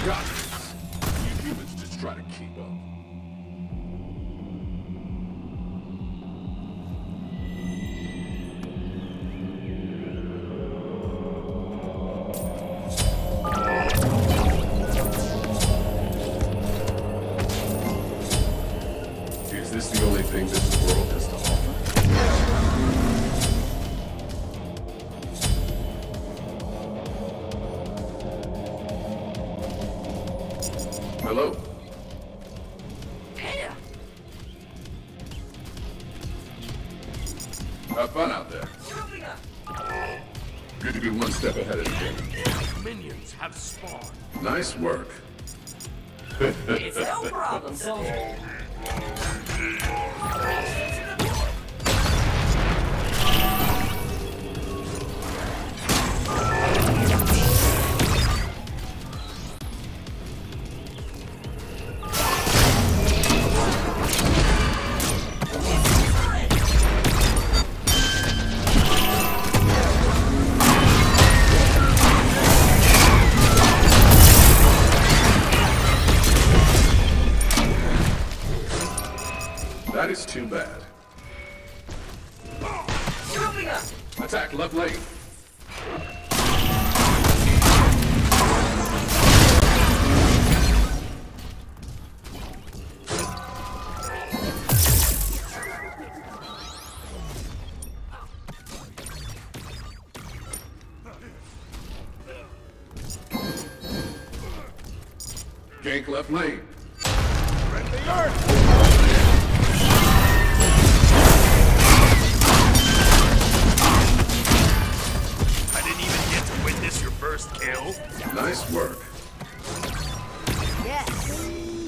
Got this. You humans just try to keep up. Is this the only thing this world has to offer? Hello? Damn! Have fun out there. Good to be one step ahead of the game. Minions have spawned. Nice work. It's no problem, soldier. That is too bad. Moving up. Attack left lane. Gank left lane. Rend the earth! I didn't even get to witness your first kill. Nice work. Yes.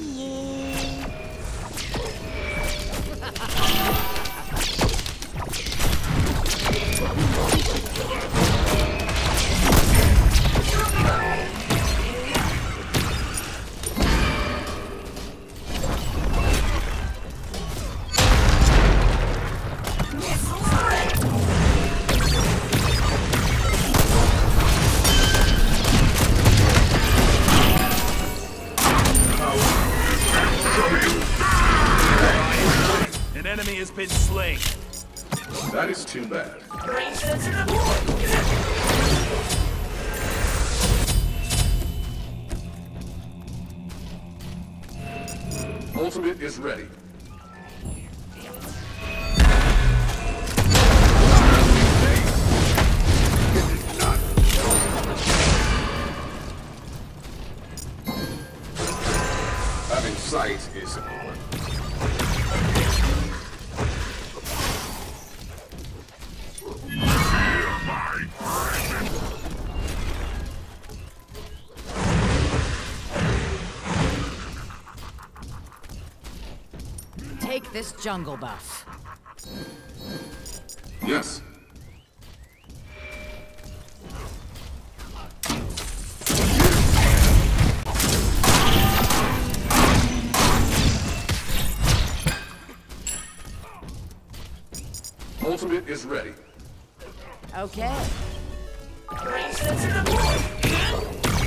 An enemy has been slain. That is too bad. Range sensor deployed. Ultimate is ready. Having sight is important. Take this jungle buff. Yes. Ultimate is ready. Okay. Range sensor deployed.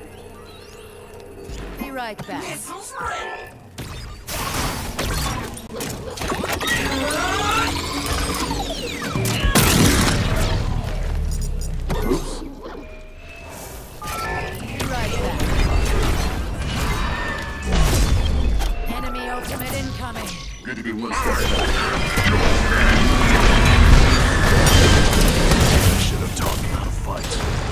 Be right back. Missiles ready. Oops. Right back. Enemy ultimate incoming. Good to be one step ahead. Should have taught me how to fight.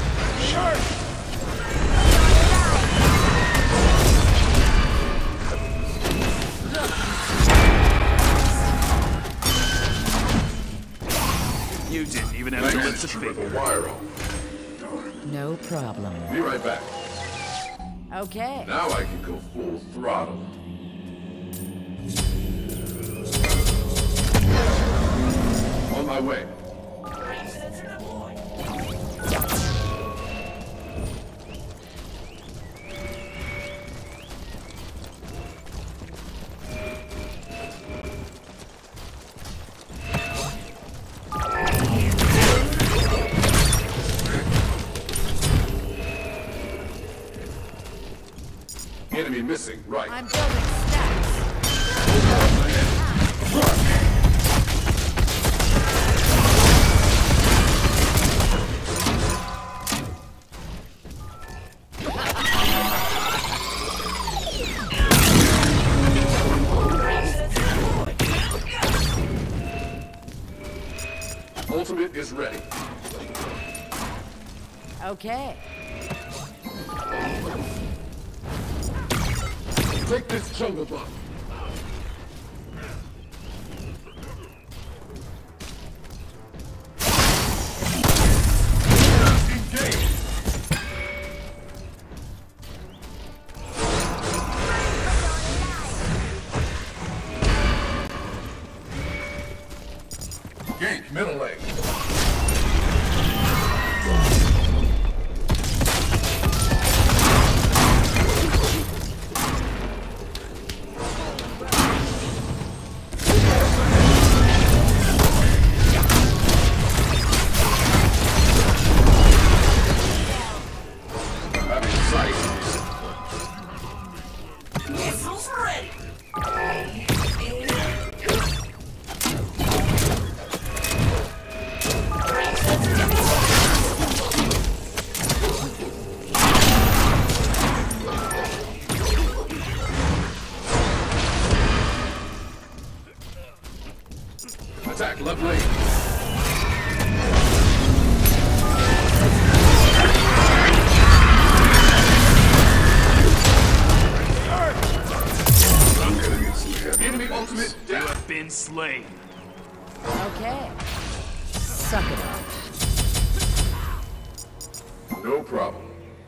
You didn't even have to lift a Thanks, rip finger. a wire off. No problem. Be right back. Okay. Now I can go full throttle. On my way. Brain sensor deployed. Enemy missing, right. I'm building stacks. Brain sensor deployed. Ultimate is ready. Okay. Take this jungle buff. Engage. Gank, middle leg. I'm in sight. Missiles ready. Brain sensor deployed. Attack left lane. I'm gonna get some heavy. Enemy ultimate You down. have been slain. Okay. Suck it up. No problem.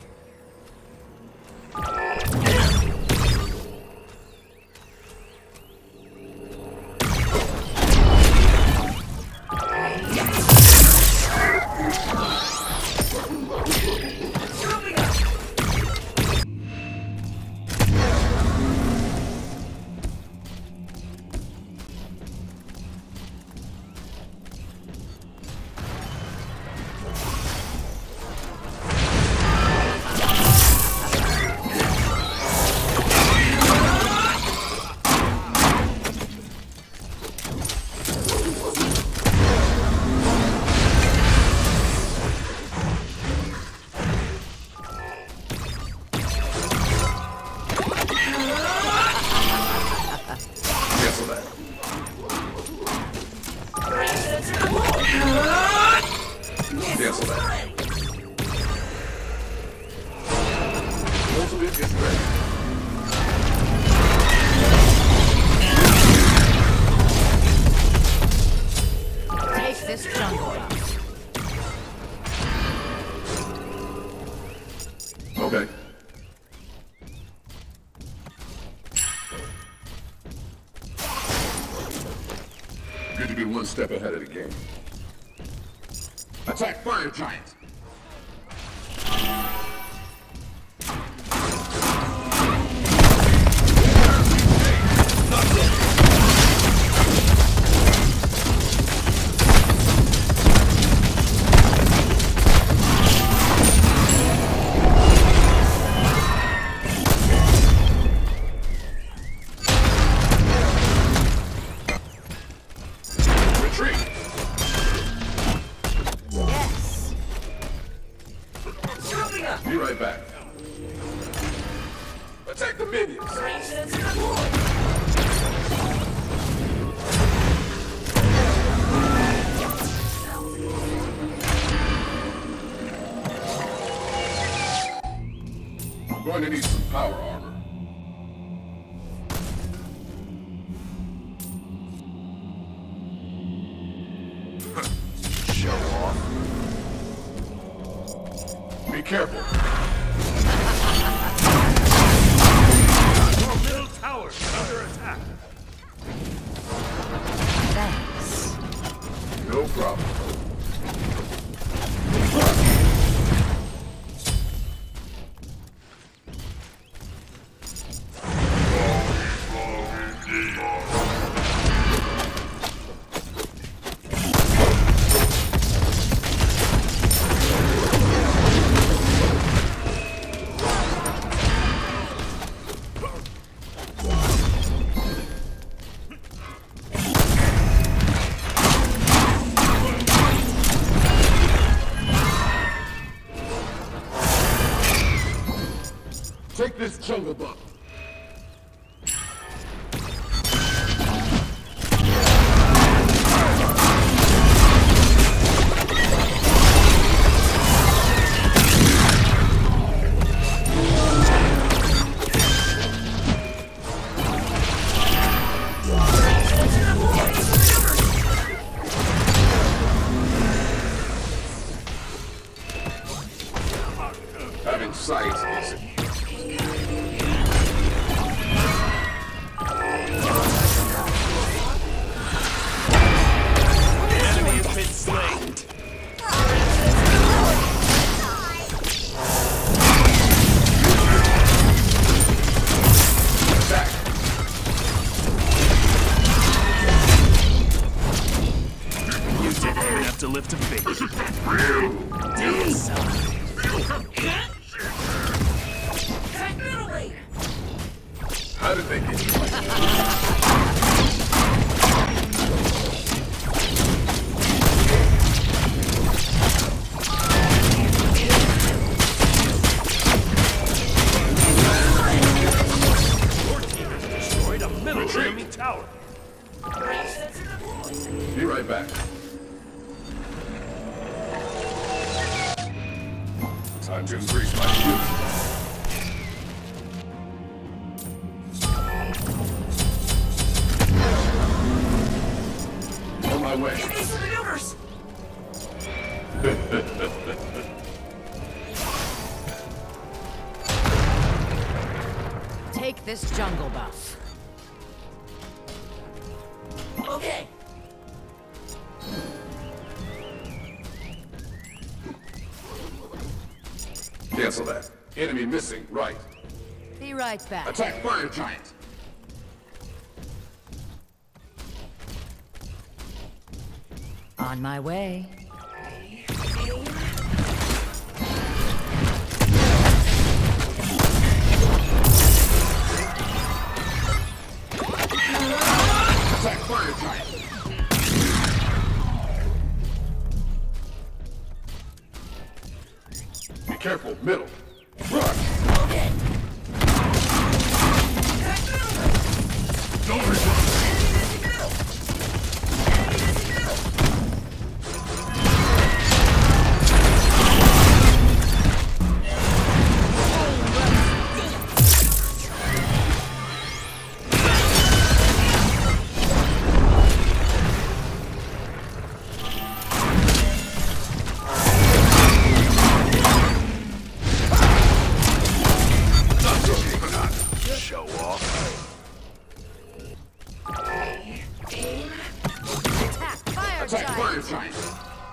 Moving up. Cancel that. Brain sensor deployed. Cancel Missiles that. ready. Ultimate is ready. Take this jungle buff. Okay. Good to be one step ahead of the game. Attack fire giant. Attack the minions! Range sensor deployed. I'm going to need some power armor. Show off. Be careful. Your middle tower is under attack. Thanks. No problem. Take this jungle buff. Having sight is Enemy has been slain. attack. You didn't even have to lift a finger. Decide. Attack middle lane. How did they get you? Your team has destroyed a middle enemy tower. Range sensor deployed. Be right back. Time to increase my shield. On my way. Evasive maneuvers. Take this jungle buff. Okay. Cancel that. Enemy missing, right. Be right back. Attack fire giant. On my way. Attack fire giant. Be careful, middle. Rush. Okay. Attack middle lane. Don't resist. Enemy missing middle. Enemy missing middle. Show off. Attack fire Attack giant. fire giant.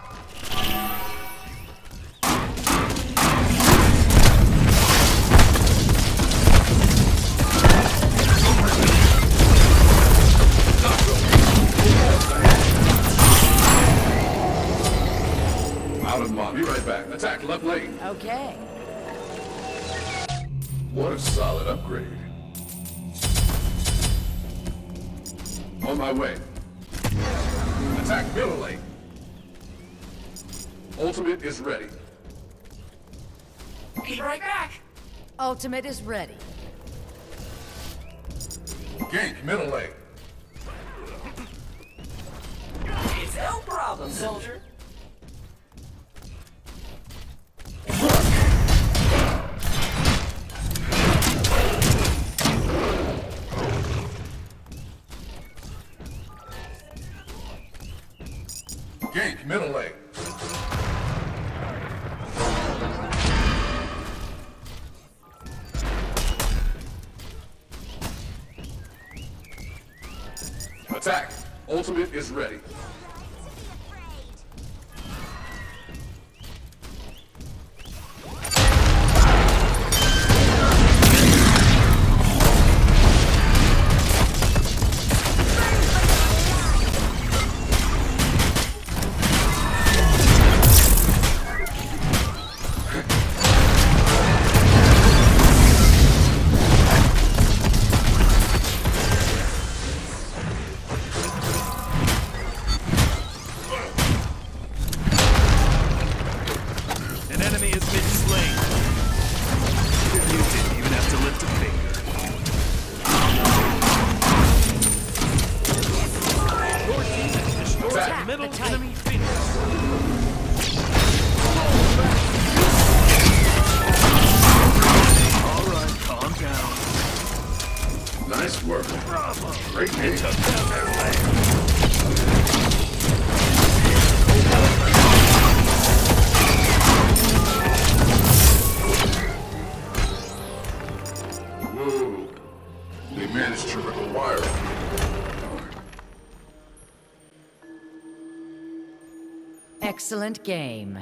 Out of mod. Be right back. Attack left lane. Okay. What a solid upgrade. On my way. Attack middle lane. Ultimate is ready. Be right back. Ultimate is ready. Gank, middle lane. It's no problem, soldier. Gank, middle lane. Attack. Ultimate is ready. An enemy has been slain. You didn't even have to lift a finger. Your team has destroyed Attack. the middle The Titan. enemy Phoenix. Alright, calm down. Nice work. Bravo. Great game. Took down their lane. Whoa. They managed to rip a wire. Excellent game.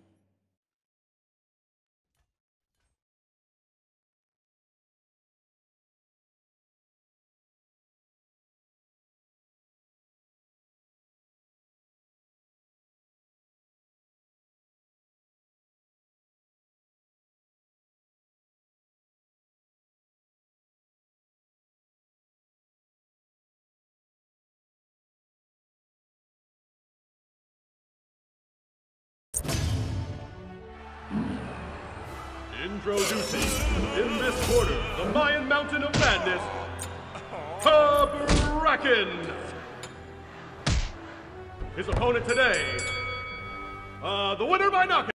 Introducing, in this quarter, the Mayan Mountain of Madness, Bracken. His opponent today, the winner by knockout.